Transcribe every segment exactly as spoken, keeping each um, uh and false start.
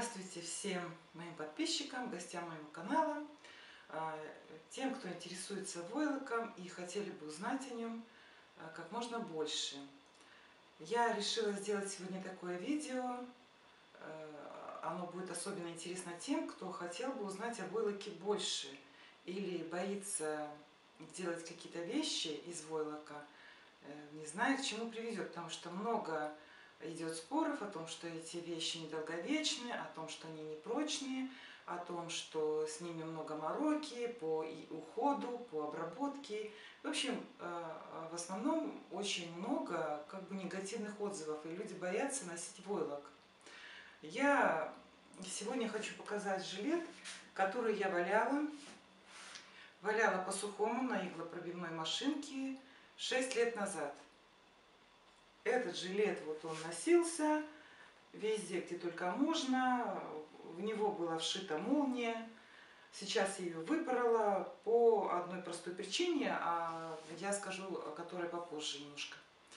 Здравствуйте всем моим подписчикам, гостям моего канала, тем, кто интересуется войлоком и хотели бы узнать о нем как можно больше. Я решила сделать сегодня такое видео. Оно будет особенно интересно тем, кто хотел бы узнать о войлоке больше или боится делать какие-то вещи из войлока, не знает, к чему приведет, потому что много идет споров о том, что эти вещи недолговечны, о том, что они непрочные, о том, что с ними много мороки по уходу, по обработке. В общем, в основном очень много как бы негативных отзывов, и люди боятся носить войлок. Я сегодня хочу показать жилет, который я валяла, валяла по сухому на иглопробивной машинке шесть лет назад. Этот жилет, вот он носился везде, где только можно, в него была вшита молния. Сейчас я ее выпорола по одной простой причине, а я скажу о которой попозже немножко.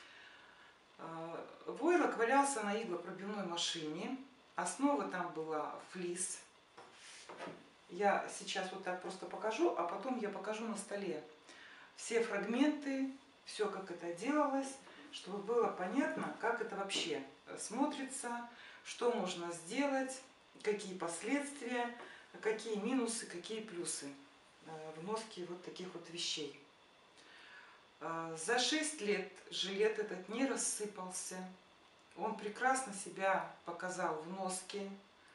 Войлок валялся на иглопробивной машине, основа там была флис. Я сейчас вот так просто покажу, а потом я покажу на столе все фрагменты, все как это делалось, чтобы было понятно, как это вообще смотрится, что можно сделать, какие последствия, какие минусы, какие плюсы в носке вот таких вот вещей. За шесть лет жилет этот не рассыпался, он прекрасно себя показал в носке,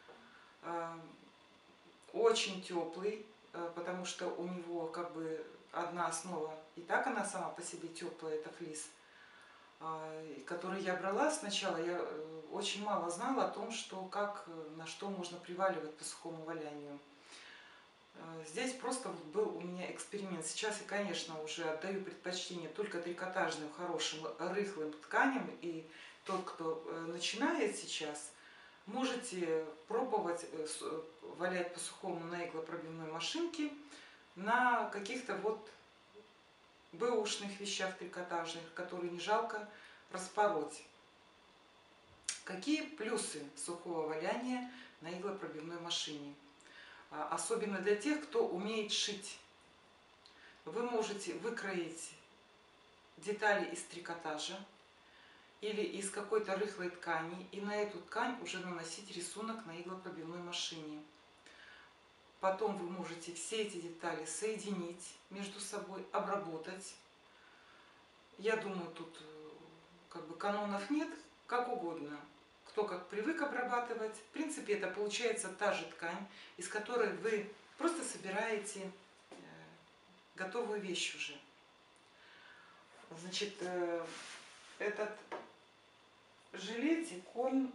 очень теплый, потому что у него как бы одна основа, и так она сама по себе теплая, это флис, который я брала сначала. Я очень мало знала о том, что как, на что можно приваливать по сухому валянию. Здесь просто был у меня эксперимент. Сейчас я, конечно, уже отдаю предпочтение только трикотажным, хорошим, рыхлым тканям. И тот, кто начинает сейчас, можете пробовать валять по сухому на иглопробивной машинке на каких-то вот бэушных вещах трикотажных, которые не жалко распороть. Какие плюсы сухого валяния на иглопробивной машине? Особенно для тех, кто умеет шить. Вы можете выкроить детали из трикотажа или из какой-то рыхлой ткани и на эту ткань уже наносить рисунок на иглопробивной машине. Потом вы можете все эти детали соединить между собой, обработать. Я думаю, тут как бы канонов нет, как угодно. Кто как привык обрабатывать. В принципе, это получается та же ткань, из которой вы просто собираете готовую вещь уже. Значит, этот жилетик, он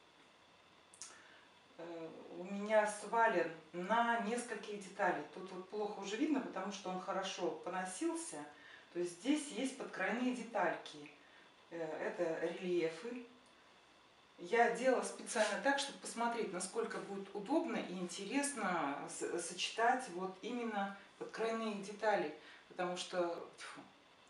у меня свален на нескольких деталей. Тут вот плохо уже видно, потому что он хорошо поносился. То есть здесь есть подкрайные детальки. Это рельефы. Я делала специально так, чтобы посмотреть, насколько будет удобно и интересно сочетать вот именно подкрайные детали. Потому что тьфу,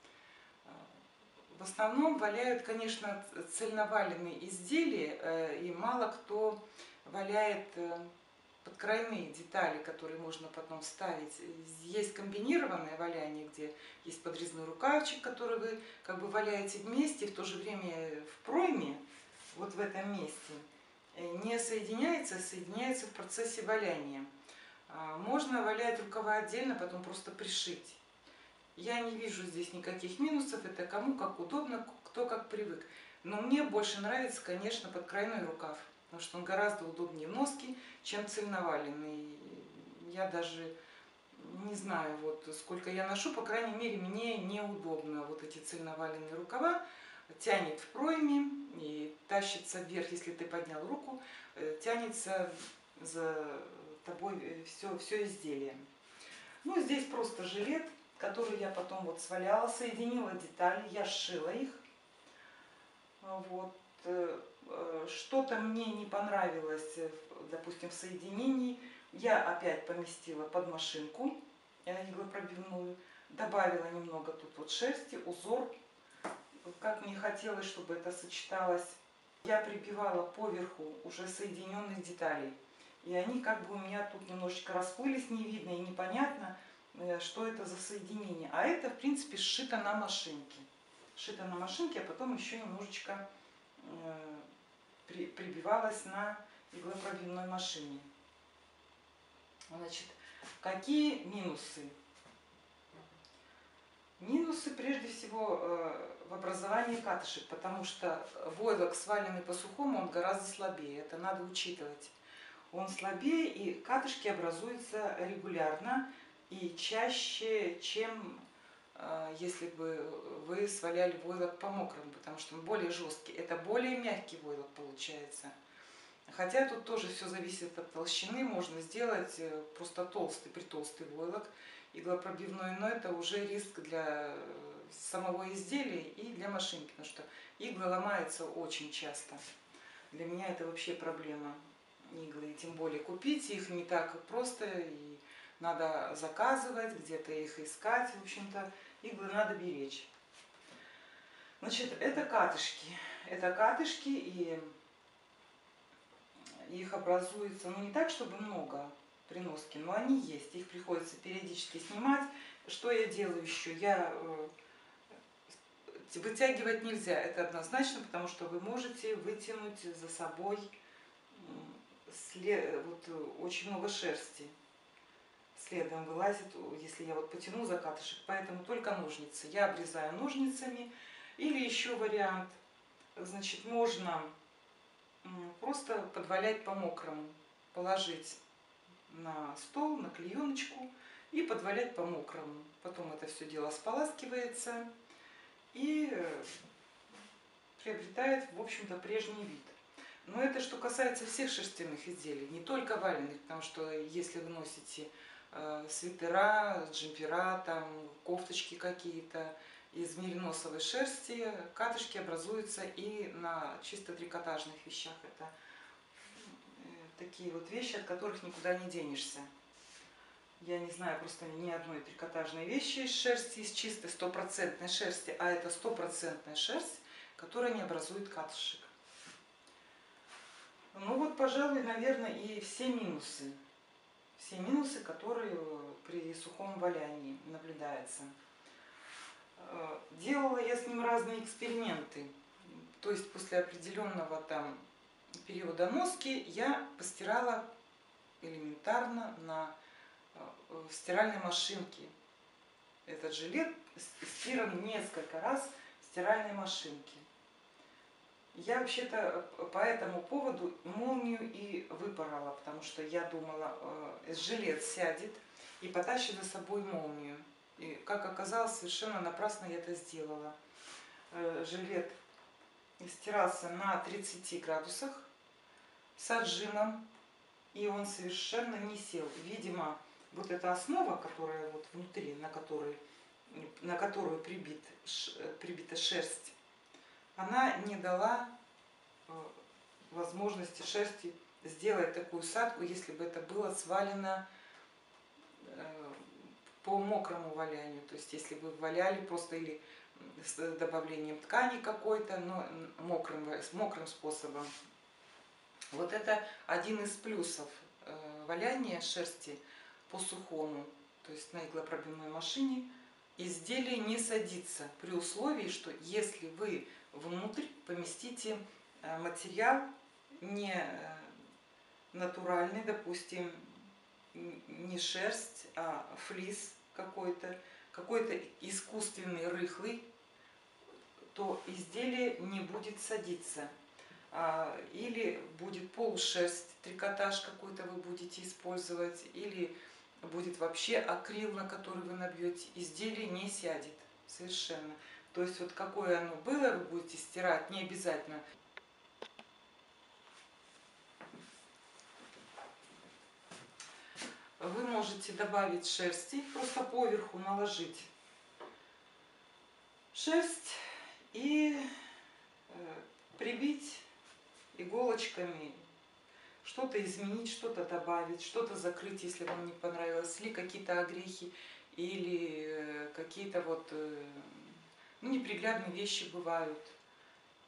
в основном валяют, конечно, цельноваленные изделия, и мало кто валяет подкрайные детали, которые можно потом вставить. Есть комбинированное валяние, где есть подрезной рукавчик, который вы как бы валяете вместе, в то же время в пройме, вот в этом месте, не соединяется, а соединяется в процессе валяния. Можно валять рукава отдельно, потом просто пришить. Я не вижу здесь никаких минусов, это кому как удобно, кто как привык. Но мне больше нравится, конечно, подкрайной рукав, потому что он гораздо удобнее в носке, чем цельноваленный. Я даже не знаю, вот сколько я ношу, по крайней мере, мне неудобно вот эти цельноваленные рукава. Тянет в пройме и тащится вверх, если ты поднял руку, тянется за тобой все, все изделие. Ну, здесь просто жилет, который я потом вот сваляла, соединила детали, я сшила их. Вот. Что-то мне не понравилось, допустим, в соединении, я опять поместила под машинку иглопробивную, добавила немного тут вот шерсти, узор, как мне хотелось, чтобы это сочеталось. Я прибивала поверху уже соединенных деталей. И они как бы у меня тут немножечко расплылись, не видно и непонятно, что это за соединение. А это, в принципе, сшито на машинке. Сшито на машинке, а потом еще немножечко э, при, прибивалось на иглопробивной машине. Значит, какие минусы? Минусы, прежде всего, в образовании катышек, потому что войлок, сваленный по сухому, он гораздо слабее, это надо учитывать. Он слабее, и катышки образуются регулярно и чаще, чем если бы вы сваляли войлок по мокрому, потому что он более жесткий. Это более мягкий войлок получается. Хотя тут тоже все зависит от толщины, можно сделать просто толстый, притолстый войлок иглопробивной, но это уже риск для самого изделия и для машинки, потому что иглы ломаются очень часто. Для меня это вообще проблема, иглы, и тем более купить их не так просто, и надо заказывать, где-то их искать, в общем-то, иглы надо беречь. Значит, это катышки, это катышки, и их образуется, ну не так, чтобы много при носке, но они есть, их приходится периодически снимать. Что я делаю еще? Я вытягивать нельзя, это однозначно, потому что вы можете вытянуть за собой след, вот, очень много шерсти. Следом вылазит, если я вот потяну за катышек, поэтому только ножницы. Я обрезаю ножницами. Или еще вариант, значит, можно просто подвалять по мокрому, положить на стол, на клееночку и подвалять по мокрому. Потом это все дело споласкивается и приобретает, в общем-то, прежний вид. Но это что касается всех шерстяных изделий, не только валенных, потому что если вы носите э, свитера, джемпера, там, кофточки какие-то из мериносовой шерсти, катышки образуются и на чисто трикотажных вещах. Это э, такие вот вещи, от которых никуда не денешься. Я не знаю просто ни одной трикотажной вещи из шерсти, из чистой стопроцентной шерсти, а это стопроцентная шерсть, которая не образует катышек. Ну вот, пожалуй, наверное, и все минусы. Все минусы, которые при сухом валянии наблюдаются. Делала я с ним разные эксперименты. То есть после определенного там периода носки я постирала элементарно на стиральной машинке. Этот жилет стиран несколько раз в стиральной машинке. Я вообще-то по этому поводу молнию и выпорола, потому что я думала, э, жилет сядет и потащит за собой молнию. И, как оказалось, совершенно напрасно я это сделала. Э, жилет стирался на тридцати градусах с отжимом, и он совершенно не сел. Видимо, вот эта основа, которая вот внутри, на которой, на которую прибит, прибита шерсть, она не дала возможности шерсти сделать такую садку, если бы это было свалено по мокрому валянию. То есть если вы валяли просто или с добавлением ткани какой-то, но мокрым, с мокрым способом. Вот это один из плюсов валяния шерсти по сухому, то есть на иглопробивной машине. Изделие не садится при условии, что если вы внутрь поместите материал не натуральный, допустим, не шерсть, а флис какой-то, какой-то искусственный, рыхлый, то изделие не будет садиться. Или будет полушерсть, трикотаж какой-то вы будете использовать, или будет вообще акрил, на который вы набьете, изделие не сядет совершенно. То есть вот какое оно было, вы будете стирать, не обязательно. Вы можете добавить шерсти, просто поверху наложить шерсть и прибить иголочками, что-то изменить, что-то добавить, что-то закрыть, если вам не понравилось, или какие-то огрехи, или какие-то вот, ну, неприглядные вещи бывают.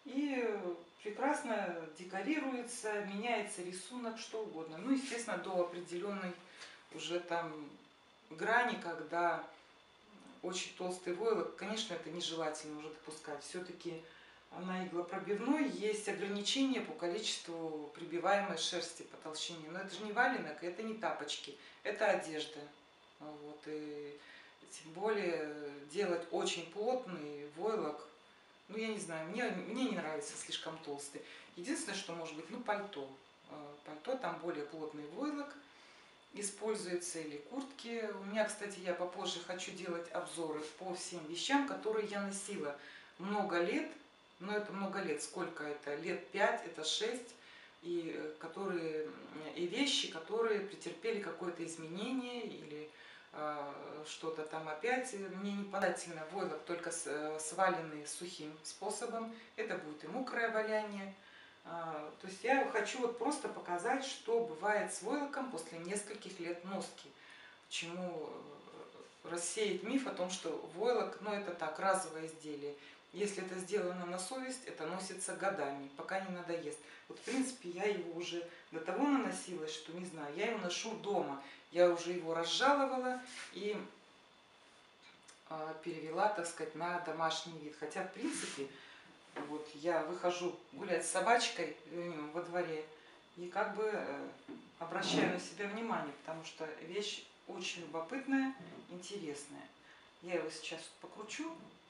И прекрасно декорируется, меняется рисунок, что угодно. Ну, естественно, до определенной уже там грани, когда очень толстый войлок, конечно, это нежелательно уже допускать. Все-таки на иглопробивной есть ограничения по количеству прибиваемой шерсти по толщине. Но это же не валенок, это не тапочки, это одежда. Вот, и тем более делать очень плотный войлок, ну я не знаю, мне, мне не нравится слишком толстый. Единственное, что может быть, ну пальто. Пальто, там более плотный войлок используется, или куртки. У меня, кстати, я попозже хочу делать обзоры по всем вещам, которые я носила много лет. Но это много лет, сколько это? Лет пять, это шесть. И, которые, и вещи, которые претерпели какое-то изменение или э, что-то там опять мне не подательно. Войлок только с, сваленный сухим способом. Это будет и мокрое валяние. То есть я хочу вот просто показать, что бывает с войлоком после нескольких лет носки. Почему рассеять миф о том, что войлок, ну это так, разовое изделие. Если это сделано на совесть, это носится годами, пока не надоест. Вот в принципе я его уже до того наносилась, что не знаю, я его ношу дома. Я уже его разжаловала и перевела, так сказать, на домашний вид. Хотя в принципе вот я выхожу гулять с собачкой во дворе и как бы обращаю на себя внимание, потому что вещь очень любопытная, интересная. Я его сейчас покручу,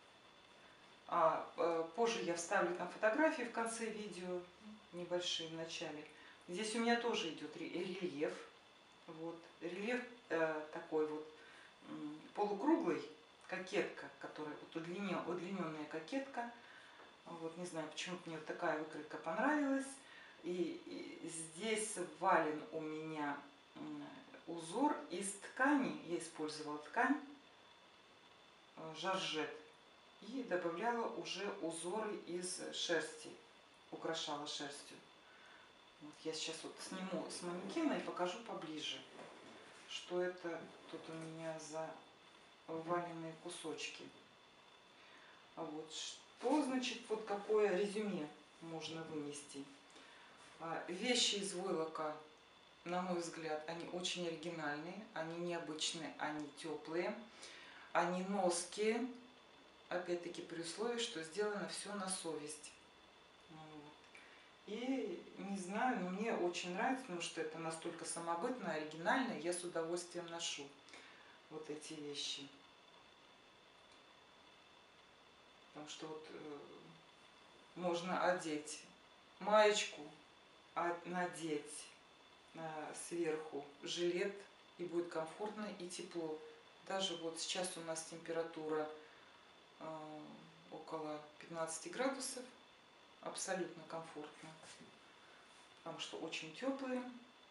а позже я вставлю там фотографии в конце видео, небольшие в начале. Здесь у меня тоже идет рельеф. Вот. Рельеф э, такой вот полукруглый, кокетка, которая вот удлинен, удлиненная кокетка. Вот, не знаю, почему-то мне вот такая выкройка понравилась. И, и здесь вален у меня узор из ткани. Я использовала ткань жоржет и добавляла уже узоры из шерсти, украшала шерстью. Вот я сейчас вот сниму с манекена и покажу поближе, что это тут у меня за валенные кусочки. Вот. Что значит, вот какое резюме можно вынести? Вещи из войлока, на мой взгляд, они очень оригинальные, они необычные, они теплые, они ноские, опять-таки при условии, что сделано все на совесть. И не знаю, но мне очень нравится, потому что это настолько самобытно, оригинально, я с удовольствием ношу вот эти вещи. Потому что вот э, можно одеть маечку, а надеть э, сверху жилет, и будет комфортно и тепло. Даже вот сейчас у нас температура э, около пятнадцати градусов, абсолютно комфортно, потому что очень теплые,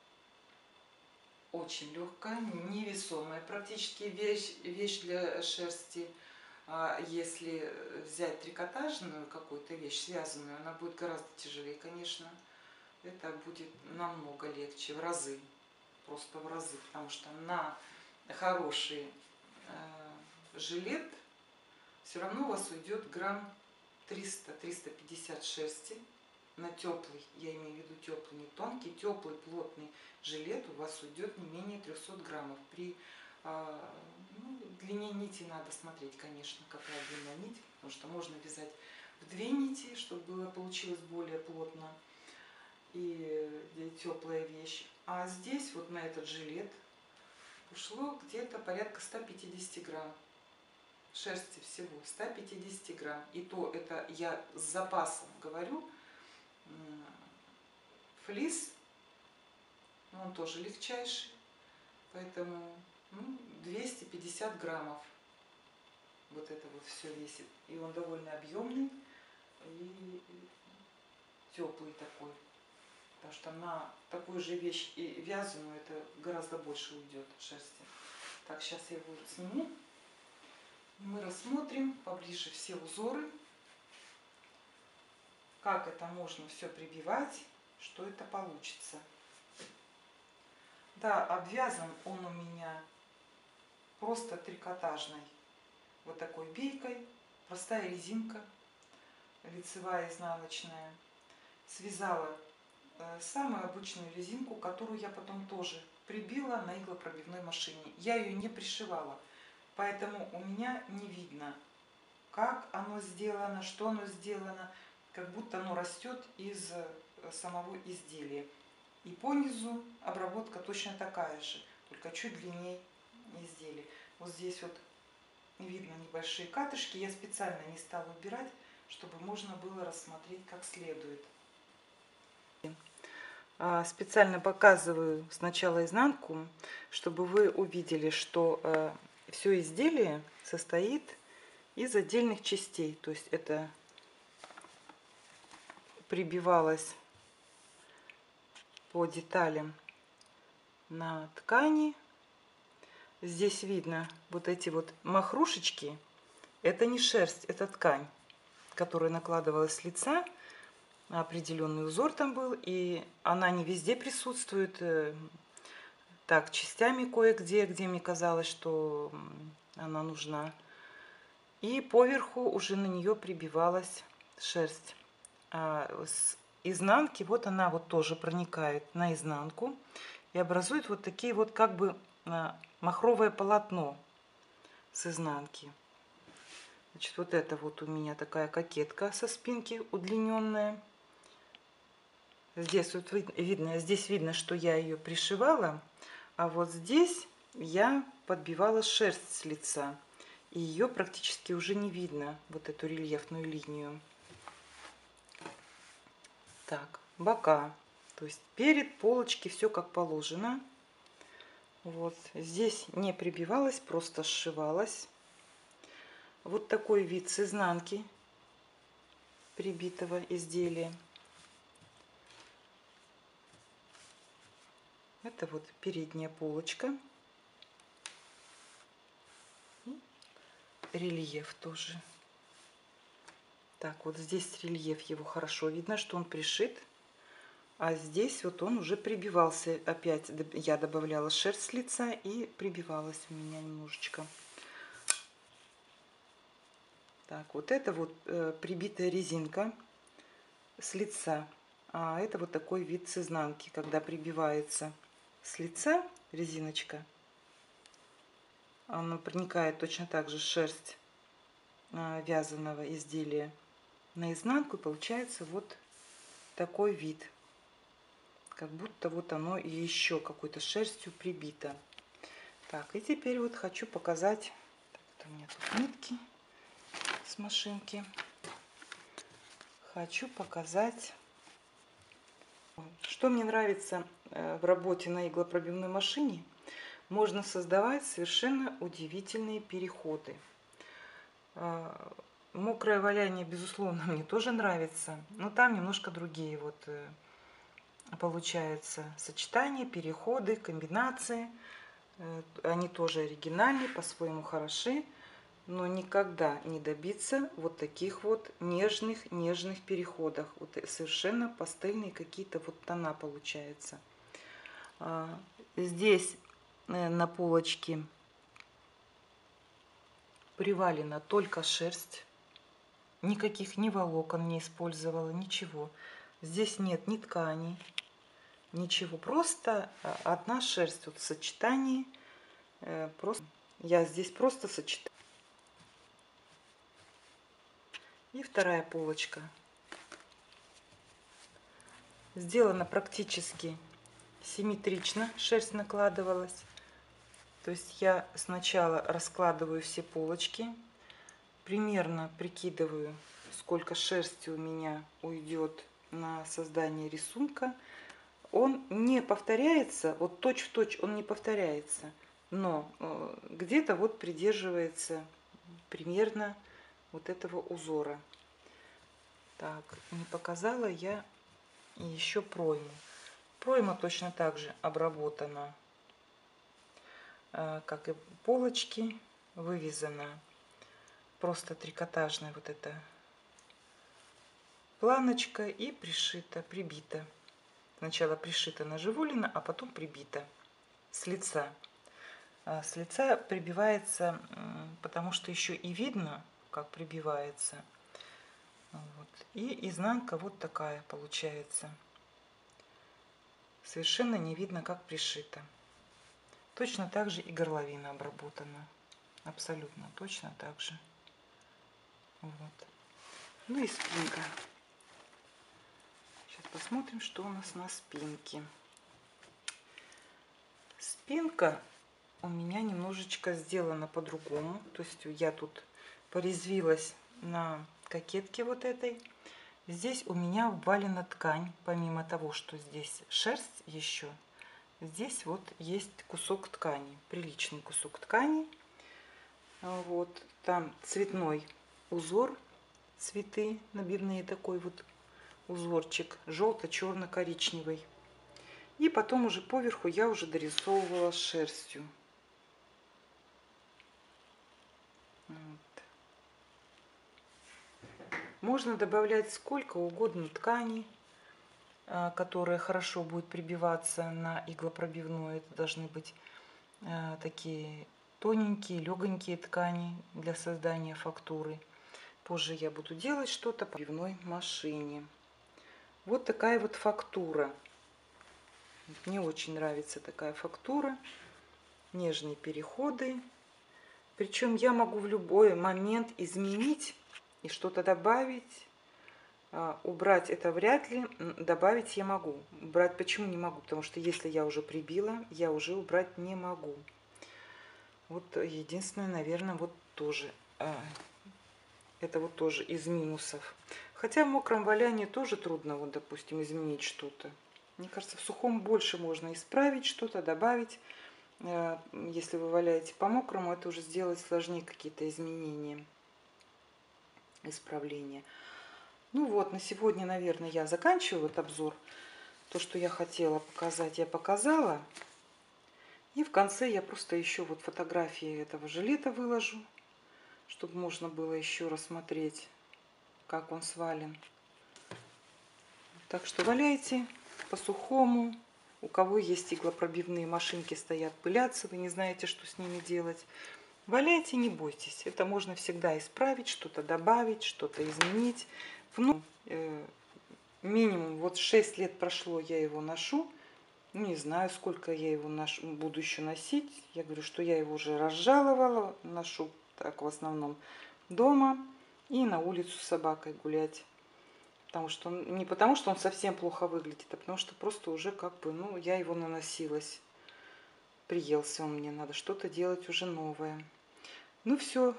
очень легкая, невесомая практически вещь, вещь для шерсти. Если взять трикотажную какую-то вещь, связанную, она будет гораздо тяжелее, конечно. Это будет намного легче, в разы, просто в разы, потому что на хороший э, жилет все равно у вас уйдет грамм триста — триста пятьдесят шерсти. На теплый, я имею в виду теплый, не тонкий, теплый плотный жилет у вас уйдет не менее трёхсот граммов. При э, ну, длине нити надо смотреть, конечно, какая длина нить, потому что можно вязать в две нити, чтобы было, получилось более плотно и теплая вещь. А здесь вот на этот жилет ушло где-то порядка ста пятидесяти грамм шерсти всего, ста пятидесяти грамм. И то это я с запасом говорю. Флис, ну, он тоже легчайший, поэтому ну, двести пятьдесят граммов вот это вот все весит. И он довольно объемный и теплый такой. Потому что на такую же вещь и вязаную это гораздо больше уйдет шерсти. Так, сейчас я его сниму. Мы рассмотрим поближе все узоры, как это можно все прибивать, что это получится. Да, обвязан он у меня просто трикотажной вот такой бейкой, простая резинка. лицевая, изнаночная. Связала самую обычную резинку, которую я потом тоже прибила на иглопробивной машине. Я ее не пришивала, поэтому у меня не видно, как оно сделано, что оно сделано, как будто оно растет из самого изделия. И по низу обработка точно такая же, только чуть длиннее изделия. Вот здесь вот видно небольшие катышки, я специально не стала убирать, чтобы можно было рассмотреть как следует. Специально показываю сначала изнанку, чтобы вы увидели, что все изделие состоит из отдельных частей. То есть это прибивалось по деталям на ткани. Здесь видно вот эти вот махрушечки. Это не шерсть, это ткань, которая накладывалась с лица. Определенный узор там был, и она не везде присутствует. Так, частями кое-где, где мне казалось, что она нужна. И поверху уже на нее прибивалась шерсть. А с изнанки вот она вот тоже проникает на изнанку и образует вот такие вот как бы махровое полотно с изнанки. Значит, вот это вот у меня такая кокетка со спинки удлиненная. Здесь вот видно, здесь видно, что я ее пришивала, а вот здесь я подбивала шерсть с лица, и ее практически уже не видно, вот эту рельефную линию. Так, бока, то есть перед, полочки, все как положено. Вот здесь не прибивалась, просто сшивалась. Вот такой вид с изнанки прибитого изделия. Это вот передняя полочка. Рельеф тоже. Так, вот здесь рельеф, его хорошо видно, что он пришит. А здесь вот он уже прибивался. Опять я добавляла шерсть с лица и прибивалась у меня немножечко. Так, вот это вот э, прибитая резинка с лица. А это вот такой вид с изнанки, когда прибивается с лица резиночка. Она проникает точно так же шерсть э, вязаного изделия на изнанку, и получается вот такой вид. Как будто вот оно и еще какой-то шерстью прибито. Так, и теперь вот хочу показать. Так, это у меня тут нитки с машинки. Хочу показать, что мне нравится в работе на иглопробивной машине. Можно создавать совершенно удивительные переходы. Мокрое валяние, безусловно, мне тоже нравится, но там немножко другие вот получаются сочетания, переходы, комбинации. Они тоже оригинальные, по-своему хороши, но никогда не добиться вот таких вот нежных, нежных переходов. Вот совершенно пастельные какие-то вот тона получаются. Здесь на полочке привалена только шерсть. Никаких ни волокон не использовала, ничего. Здесь нет ни ткани, ничего. Просто одна шерсть вот в сочетании. Просто я здесь просто сочетаю. И вторая полочка. Сделано практически симметрично, шерсть накладывалась. То есть я сначала раскладываю все полочки, примерно прикидываю, сколько шерсти у меня уйдет на создание рисунка. Он не повторяется, вот точь-в-точь он не повторяется, но где-то вот придерживается примерно вот этого узора. Так, не показала я еще пройму. Пройма точно так же обработана, как и полочки, вывязана просто трикотажная вот эта планочка и пришита, прибита. Сначала пришита наживулина, а потом прибита с лица. С лица прибивается, потому что еще и видно, как прибивается. Вот. И изнанка вот такая получается. Совершенно не видно, как пришито. Точно так же и горловина обработана. Абсолютно точно так же. Вот. Ну и спинка. Сейчас посмотрим, что у нас на спинке. Спинка у меня немножечко сделана по-другому. То есть я тут порезвилась на кокетке вот этой. Здесь у меня ввалена ткань. Помимо того, что здесь шерсть еще, здесь вот есть кусок ткани. Приличный кусок ткани. Вот. Там цветной узор. Цветы набивные, такой вот узорчик. Желто-черно-коричневый. И потом уже поверху я уже дорисовывала шерстью. Вот. Можно добавлять сколько угодно ткани, которая хорошо будет прибиваться на иглопробивную. Это должны быть такие тоненькие, легонькие ткани для создания фактуры. Позже я буду делать что-то по пробивной машине. Вот такая вот фактура. Мне очень нравится такая фактура. Нежные переходы. Причем я могу в любой момент изменить и что-то добавить. Убрать это вряд ли, добавить я могу. Убрать почему не могу? Потому что если я уже прибила, я уже убрать не могу. Вот единственное, наверное, вот тоже. Это вот тоже из минусов. Хотя в мокром валянии тоже трудно, вот, допустим, изменить что-то. Мне кажется, в сухом больше можно исправить что-то, добавить. Если вы валяете по мокрому, это уже сделать сложнее, какие-то изменения, исправления. Ну вот, на сегодня, наверное, я заканчиваю вот обзор. То, что я хотела показать, я показала. И в конце я просто еще вот фотографии этого жилета выложу, чтобы можно было еще рассмотреть, как он свален. Так что валяйте по-сухому. У кого есть иглопробивные машинки, стоят, пылятся, вы не знаете, что с ними делать. Валяйте, не бойтесь. Это можно всегда исправить, что-то добавить, что-то изменить. Ну, э, минимум, вот шесть лет прошло, я его ношу. Не знаю, сколько я его ношу, буду еще носить. Я говорю, что я его уже разжаловала. Ношу так в основном дома и на улицу с собакой гулять. Потому что он, не потому, что он совсем плохо выглядит, а потому что просто уже как бы, ну, я его наносилась. Приелся он мне, надо что-то делать уже новое. Ну все.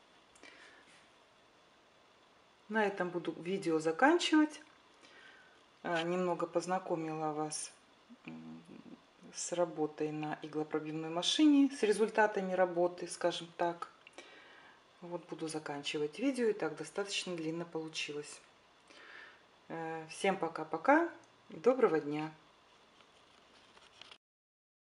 На этом буду видео заканчивать. Немного познакомила вас с работой на иглопробивной машине, с результатами работы, скажем так. Вот буду заканчивать видео, и так достаточно длинно получилось. Всем пока-пока и доброго дня!